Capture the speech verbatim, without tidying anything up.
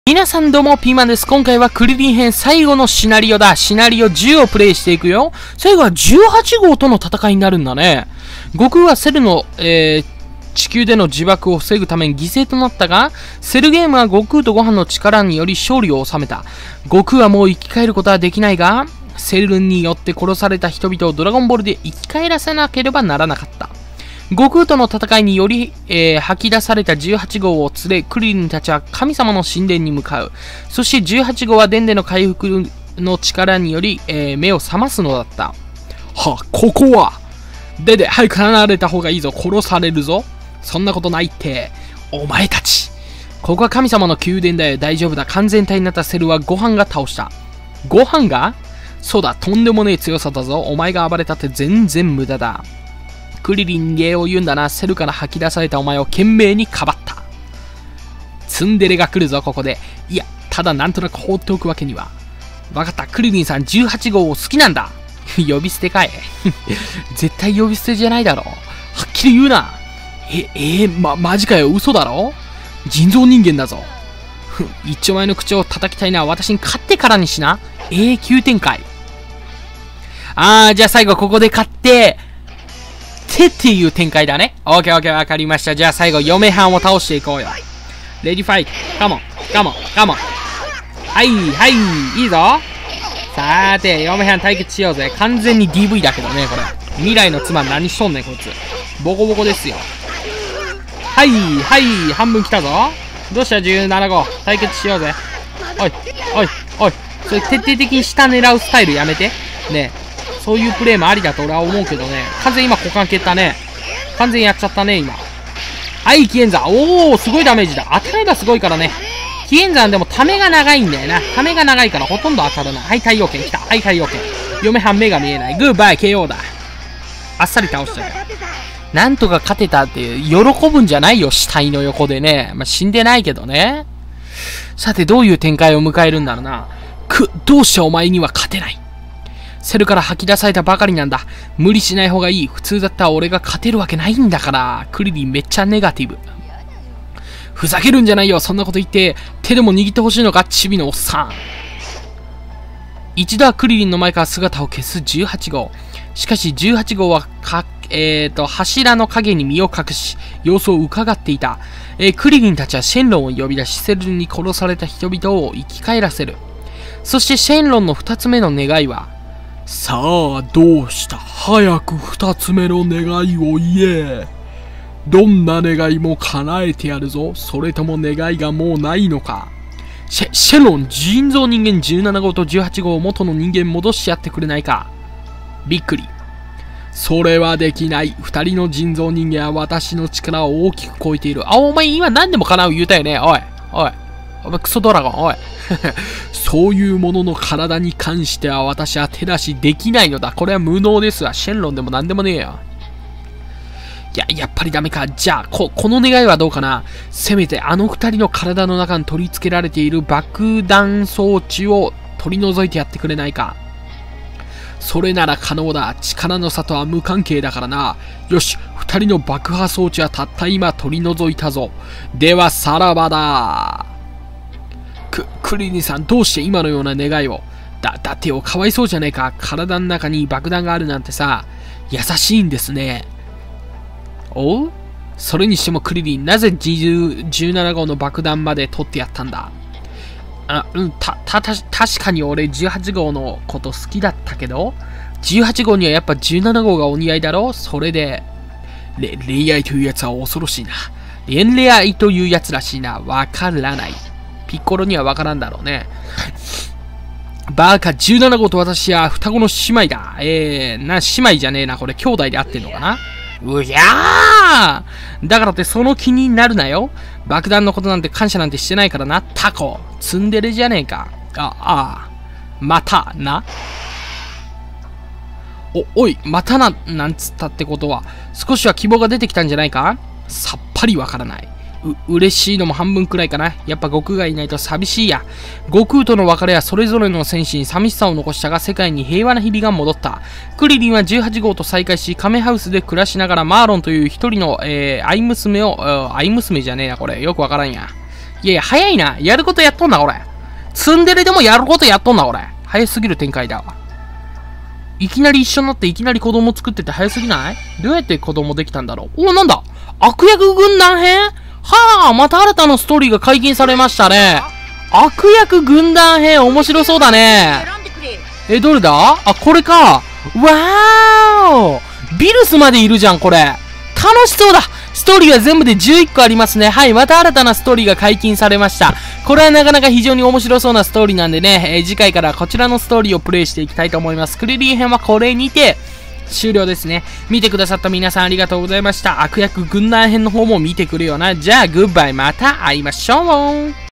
皆さんどうも、ピーマンです。今回はクリリン編最後のシナリオだ。シナリオじゅうをプレイしていくよ。最後はじゅうはち号との戦いになるんだね。悟空はセルの、えー、地球での自爆を防ぐために犠牲となったが、セルゲームは悟空とご飯の力により勝利を収めた。悟空はもう生き返ることはできないが、セルによって殺された人々をドラゴンボールで生き返らせなければならなかった。悟空との戦いにより、えー、吐き出されたじゅうはち号を連れ、クリリンたちは神様の神殿に向かう。そしてじゅうはち号はデンデの回復の力により、えー、目を覚ますのだった。は、ここはデデ、早く離れた方がいいぞ。殺されるぞ。そんなことないって。お前たち。ここは神様の宮殿だよ。大丈夫だ。完全体になったセルはご飯が倒した。ご飯がそうだ。とんでもねえ強さだぞ。お前が暴れたって全然無駄だ。クリリン礼を言うんだな。セルから吐き出されたお前を懸命にかばった。ツンデレが来るぞ、ここで。いや、ただなんとなく放っておくわけには。わかった、クリリンさんじゅうはち号を好きなんだ。呼び捨てかい。絶対呼び捨てじゃないだろ。はっきり言うな。え、えー、ま、マジかよ、嘘だろ。人造人間だぞ。一丁前の口を叩きたいのは私に勝ってからにしな。永久展開。あー、じゃあ最後ここで勝って、てっていう展開だね。オッケーオッケー、わかりました。じゃあ最後、嫁はんを倒していこうよ。レディファイト。カモン、カモン、カモン。はい、はい、いいぞ。さーて、嫁はん対決しようぜ。完全に ディーブイ だけどね、これ。未来の妻何しとんねん、こいつ。ボコボコですよ。はい、はい、半分来たぞ。どうしたじゅうなな号。対決しようぜ。おい、おい、おい。それ徹底的に下狙うスタイルやめて。ねえ。そういうプレイもありだと俺は思うけどね。完全に今股間蹴ったね。完全にやっちゃったね、今。はい、キエンザ。おー、すごいダメージだ。当たればすごいからね。キエンザンでもためが長いんだよな。ためが長いからほとんど当たらない。はい、太陽剣来た。はい、太陽剣。嫁はん目が見えない。グーバイ、ケーオー だ。あっさり倒したよ。なんとか勝てたって喜ぶんじゃないよ、死体の横でね。まあ、死んでないけどね。さて、どういう展開を迎えるんだろうな。く、どうしてお前には勝てない。セルから吐き出されたばかりなんだ。無理しない方がいい。普通だったら俺が勝てるわけないんだから。クリリンめっちゃネガティブ。ふざけるんじゃないよ。そんなこと言って、手でも握ってほしいのか、チビのおっさん。一度はクリリンの前から姿を消すじゅうはち号。しかしじゅうはち号はか、えーと、柱の影に身を隠し、様子を伺っていた。えー、クリリンたちはシェンロンを呼び出し、セルに殺された人々を生き返らせる。そしてシェンロンの二つ目の願いは、さあ、どうした。早く二つ目の願いを言え。どんな願いも叶えてやるぞ。それとも願いがもうないのか。シェ、シェロン、人造人間じゅうなな号とじゅうはち号を元の人間戻しやってくれないか。びっくり。それはできない。二人の人造人間は私の力を大きく超えている。あ、お前今何でも叶う言うたよね。おい、おい。お前クソドラゴン、おい。そういうものの体に関しては私は手出しできないのだ。これは無能ですわ。シェンロンでも何でもねえよ。いや、やっぱりダメか。じゃあ、こ、この願いはどうかな。せめてあの二人の体の中に取り付けられている爆弾装置を取り除いてやってくれないか。それなら可能だ。力の差とは無関係だからな。よし、二人の爆破装置はたった今取り除いたぞ。では、さらばだ。ク、クリリンさん、どうして今のような願いを。だ、だってよ、かわいそうじゃねえか。体の中に爆弾があるなんてさ、優しいんですね。おう？それにしてもクリリン、なぜじゅうなな号の爆弾まで取ってやったんだ。あ、うん、た、た、た、確かに俺じゅうはち号のこと好きだったけど、じゅうはち号にはやっぱじゅうなな号がお似合いだろ。それで、れ、恋愛というやつは恐ろしいな。恋愛というやつらしいな。わからない。ピッコロにはわからんだろうね。バーカ、じゅうなな号と私は双子の姉妹だ。えー、な、姉妹じゃねえな。これ兄弟で合ってんのかな。うひゃーだからってその気になるなよ。爆弾のことなんて感謝なんてしてないからな。タコ。ツンデレじゃねえか。あ、ああ。またな。お、おい、またな、なんつったってことは、少しは希望が出てきたんじゃないか。さっぱりわからない。う、嬉しいのも半分くらいかな。やっぱ悟空がいないと寂しいや。悟空との別れはそれぞれの戦士に寂しさを残したが、世界に平和な日々が戻った。クリリンはじゅうはち号と再会し、カメハウスで暮らしながらマーロンという一人の、えー、愛娘を、愛娘じゃねえな、これ。よくわからんや。 いやいや、早いな。やることやっとんな、俺。ツンデレでもやることやっとんな、俺。早すぎる展開だわ。いきなり一緒になっていきなり子供作ってて早すぎない？どうやって子供できたんだろう？お、なんだ？悪役軍団編？はあ、また新たなストーリーが解禁されましたね。悪役軍団編、面白そうだね。え、どれだ？あ、これか。わーお！ビルスまでいるじゃん、これ。楽しそうだ！ストーリーは全部でじゅういっこありますね。はい、また新たなストーリーが解禁されました。これはなかなか非常に面白そうなストーリーなんでね、えー、次回からこちらのストーリーをプレイしていきたいと思います。クリリン編はこれにて終了ですね。見てくださった皆さんありがとうございました。悪役軍団編の方も見てくるよな。じゃあ、グッバイ、また会いましょう。